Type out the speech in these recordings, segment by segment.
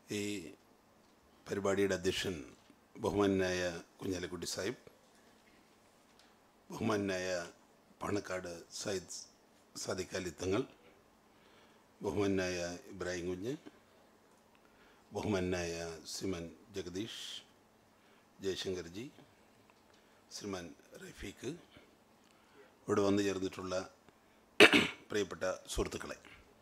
ഈ പരിപാടിയുടെ അധ്യക്ഷൻ ബഹുമാനായ കുഞ്ഞാലിക്കുട്ടി സാഹിബ്, ബഹുമാനായ പാണക്കാട് സയ്യിദ് സാദിഖ് അലി തങ്ങൾ, ബഹുമാനായ ഇബ്രാഹിം കുഞ്ഞ്, ബഹുമാനായ ശ്രീമാൻ ജഗദീഷ്, ജയശങ്കർജി, ശ്രീമാൻ റഫീഖ്, ഇവിടെ വന്നു ചേർന്നിട്ടുള്ള പ്രിയപ്പെട്ട സുഹൃത്തുക്കളെ,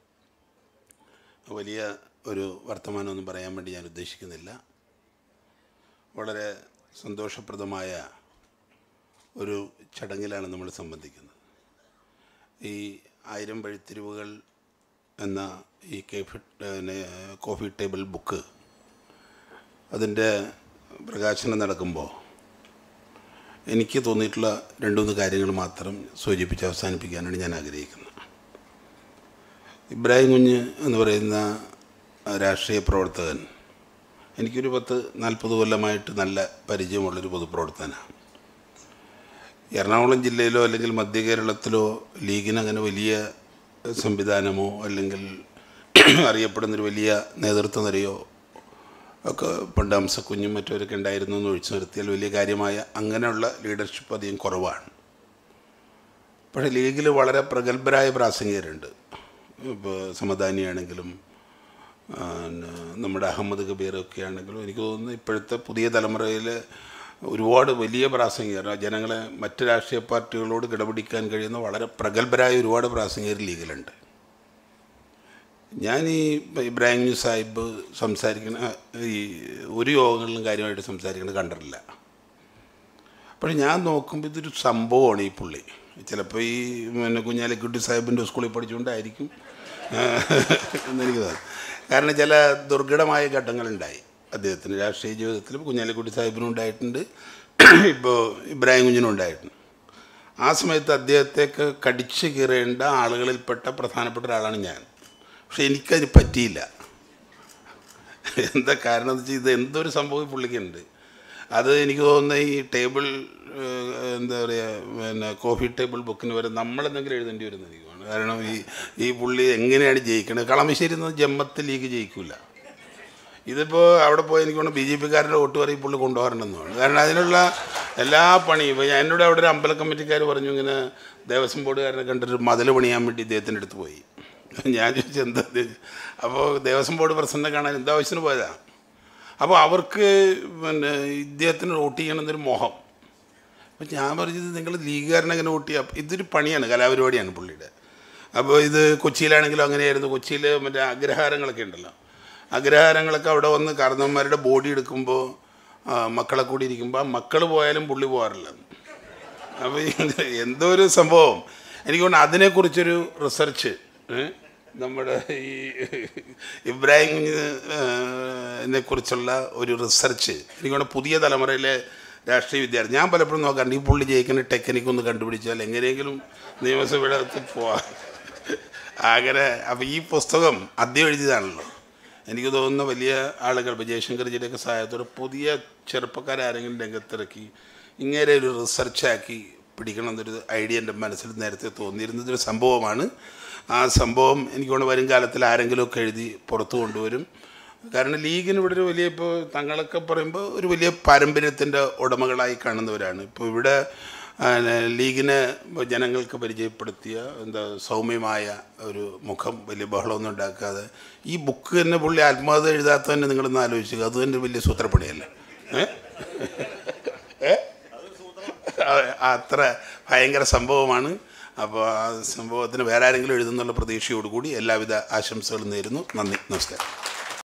വലിയ ഒരു വർത്തമാനമൊന്നും പറയാൻ വേണ്ടി ഞാൻ ഉദ്ദേശിക്കുന്നില്ല. വളരെ സന്തോഷപ്രദമായ ഒരു ചടങ്ങിലാണ് നമ്മൾ സംബന്ധിക്കുന്നത്. ഈ 1000 വഴിത്തിരിവുകൾ എന്ന ഈ കോഫി ടേബിൾ ബുക്ക് അതിൻ്റെ പ്രകാശനം നടക്കുമ്പോൾ എനിക്ക് തോന്നിയിട്ടുള്ള 2-3 കാര്യങ്ങൾ മാത്രം സൂചിപ്പിച്ച് അവസാനിപ്പിക്കാനാണ് ഞാൻ ആഗ്രഹിക്കുന്നത്. ഇബ്രാഹിം കുഞ്ഞ് എന്ന് പറയുന്ന രാഷ്ട്രീയ പ്രവർത്തകൻ എനിക്കൊരു 10-40 കൊല്ലമായിട്ട് നല്ല പരിചയമുള്ളൊരു പൊതുപ്രവർത്തകനാണ്. എറണാകുളം ജില്ലയിലോ അല്ലെങ്കിൽ മധ്യ കേരളത്തിലോ ലീഗിന് അങ്ങനെ വലിയ സംവിധാനമോ അല്ലെങ്കിൽ അറിയപ്പെടുന്നൊരു വലിയ നേതൃത്വ നിരയോ ഒക്കെ പണ്ട് അംസക്കുഞ്ഞും മറ്റവരൊക്കെ ഉണ്ടായിരുന്നു എന്ന് ഒഴിച്ചു നിർത്തിയാൽ വലിയ കാര്യമായ അങ്ങനെയുള്ള ലീഡർഷിപ്പ് അധികം കുറവാണ്. പക്ഷേ ലീഗിൽ വളരെ പ്രഗത്ഭരായ പ്രാസംഗികരുണ്ട്. ഇപ്പോൾ സമദാനിയാണെങ്കിലും നമ്മുടെ അഹമ്മദ് കബീറൊക്കെ ആണെങ്കിലും എനിക്ക് തോന്നുന്നു ഇപ്പോഴത്തെ പുതിയ തലമുറയിൽ ഒരുപാട് വലിയ പ്രാസംഗികർ, ജനങ്ങളെ മറ്റ് രാഷ്ട്രീയ പാർട്ടികളോട് കിടപിടിക്കാൻ കഴിയുന്ന വളരെ പ്രഗത്ഭരായ ഒരുപാട് പ്രാസംഗികർ ലീഗിലുണ്ട്. ഞാൻ ഈ ഇബ്രാഹിം സാഹിബ് സംസാരിക്കുന്ന ഈ ഒരു യോഗങ്ങളിലും കാര്യമായിട്ട് സംസാരിക്കുന്നത് കണ്ടിട്ടില്ല. പക്ഷേ ഞാൻ നോക്കുമ്പോൾ ഇതൊരു സംഭവമാണ് ഈ പുള്ളി. ചിലപ്പോൾ ഈ കുഞ്ഞാലിക്കുട്ടി സാഹിബിൻ്റെ സ്കൂളിൽ പഠിച്ചുകൊണ്ടായിരിക്കും എന്നെനിക്ക് തോന്നുന്നു. കാരണം ചില ദുർഘടമായ ഘട്ടങ്ങളുണ്ടായി അദ്ദേഹത്തിന് രാഷ്ട്രീയ ജീവിതത്തിൽ. കുഞ്ഞാലിക്കുട്ടി സാഹിബിനും ഉണ്ടായിട്ടുണ്ട്, ഇപ്പോൾ ഇബ്രാഹിം കുഞ്ഞിനും ഉണ്ടായിട്ടുണ്ട്. ആ സമയത്ത് അദ്ദേഹത്തേക്ക് കടിച്ചു കീറേണ്ട ആളുകളിൽപ്പെട്ട പ്രധാനപ്പെട്ട ഒരാളാണ് ഞാൻ. പക്ഷെ എനിക്കതിന് പറ്റിയില്ല. എന്താ കാരണം എന്ന് വെച്ചാൽ ഇത് എന്തൊരു സംഭവം പുള്ളിക്കുണ്ട്. അത് എനിക്ക് തോന്നുന്ന ഈ ടേബിൾ എന്താ പറയുക കോഫി ടേബിൾ ബുക്കിന് വരെ നമ്മളെന്തെങ്കിലും എഴുതേണ്ടി വരുന്നത് എനിക്ക് തോന്നുന്നു. കാരണം ഈ പുള്ളി എങ്ങനെയാണ് ജയിക്കണത്. കളമശ്ശേരി നിന്ന് ജമ്മത്ത് ലീഗ് ജയിക്കില്ല. ഇതിപ്പോൾ അവിടെ പോയി എനിക്ക് തോന്നുന്നു BJP-കാരുടെ വോട്ട് വരെ ഈ പുള്ളി കൊണ്ടുപോകാറുണ്ടെന്ന് തോന്നുന്നു. കാരണം അതിനുള്ള എല്ലാ പണിയും ഇപ്പോൾ എന്നോട് അവിടെ ഒരു അമ്പല കമ്മിറ്റിക്കാർ പറഞ്ഞു ഇങ്ങനെ ദേവസ്വം ബോർഡുകാരനെ കണ്ടിട്ട് മതിൽ പണിയാൻ വേണ്ടി ഇദ്ദേഹത്തിൻ്റെ അടുത്ത് പോയി. ഞാൻ ചോദിച്ചു എന്താ. അപ്പോൾ ദേവസ്വം ബോർഡ് പ്രസിഡന്റിനെ കാണാൻ എന്താ ആവശ്യത്തിന് പോയതാണ്. അപ്പോൾ അവർക്ക് ഇദ്ദേഹത്തിന് വോട്ട് ചെയ്യണമെന്നൊരു മോഹം. അപ്പോൾ ഞാൻ പറഞ്ഞത് നിങ്ങൾ ലീഗുകാരനെ അങ്ങനെ വോട്ട് ചെയ്യാം, ഇതൊരു പണിയാണ്, കലാപരിപാടിയാണ് പുള്ളിയുടെ. അപ്പോൾ ഇത് കൊച്ചിയിലാണെങ്കിലും അങ്ങനെയായിരുന്നു. കൊച്ചിയിൽ മറ്റേ അഗ്രഹാരങ്ങളൊക്കെ ഉണ്ടല്ലോ, അഗ്രഹാരങ്ങളൊക്കെ അവിടെ വന്ന് കാരണവന്മാരുടെ ബോഡി എടുക്കുമ്പോൾ മക്കളെ കൂടി ഇരിക്കുമ്പോൾ മക്കൾ പോയാലും പുള്ളി പോകാറില്ല. അപ്പോൾ എന്തോ ഒരു സംഭവം എനിക്ക് തോന്നുന്നു. അതിനെക്കുറിച്ചൊരു റിസർച്ച് നമ്മുടെ ഈ ഇബ്രാഹിം കുഞ്ഞിനെ കുറിച്ചുള്ള ഒരു റിസർച്ച് എനിക്ക് തോന്നുന്നു പുതിയ തലമുറയിലെ രാഷ്ട്രീയ വിദ്യാർത്ഥി ഞാൻ പലപ്പോഴും നോക്കാറുണ്ട്. ഈ പുള്ളി ജയിക്കുന്ന ടെക്നിക്കൊന്ന് കണ്ടുപിടിച്ചാൽ എങ്ങനെയെങ്കിലും നിയമസഭയുടെ പോവാം അങ്ങനെ. അപ്പോൾ ഈ പുസ്തകം അദ്ദേഹം എഴുതിയതാണല്ലോ. എനിക്ക് തോന്നുന്ന വലിയ ആളുകൾ ഇപ്പോൾ ജയശങ്കർജിയുടെയൊക്കെ സഹായത്തോടെ പുതിയ ചെറുപ്പക്കാരെങ്കിലും രംഗത്തിറക്കി ഇങ്ങനെ ഒരു റിസർച്ചാക്കി പിടിക്കണം എന്നൊരു ഐഡിയ എൻ്റെ മനസ്സിൽ നേരത്തെ തോന്നിയിരുന്നതൊരു സംഭവമാണ്. ആ സംഭവം എനിക്ക് തോന്നുന്നു വരും കാലത്തിൽ ആരെങ്കിലുമൊക്കെ എഴുതി പുറത്തു കൊണ്ടുവരും. കാരണം ലീഗിന് ഇവിടെ ഒരു വലിയ, ഇപ്പോൾ തങ്ങളൊക്കെ പറയുമ്പോൾ ഒരു വലിയ പാരമ്പര്യത്തിൻ്റെ ഉടമകളായി കാണുന്നവരാണ്. ഇപ്പോൾ ഇവിടെ ലീഗിനെ ജനങ്ങൾക്ക് പരിചയപ്പെടുത്തിയ എന്താ സൗമ്യമായ ഒരു മുഖം, വലിയ ബഹളമൊന്നും ഉണ്ടാക്കാതെ ഈ ബുക്ക് തന്നെ പുള്ളി ആത്മകഥ എഴുതാത്ത തന്നെ നിങ്ങളൊന്ന് ആലോചിക്കുക. അത് തന്നെ വലിയ സൂത്രപ്പണിയല്ലേ. അത്ര ഭയങ്കര സംഭവമാണ്. അപ്പോൾ ആ സംഭവത്തിന് വേറെ ആരെങ്കിലും എഴുതുന്നുള്ള പ്രതീക്ഷയോടുകൂടി എല്ലാവിധ ആശംസകളും നേരുന്നു. നന്ദി, നമസ്കാരം.